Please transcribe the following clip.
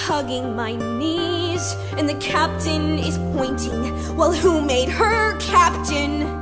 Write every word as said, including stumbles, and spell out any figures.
hugging my knees, and the captain is pointing. Well, who made her captain?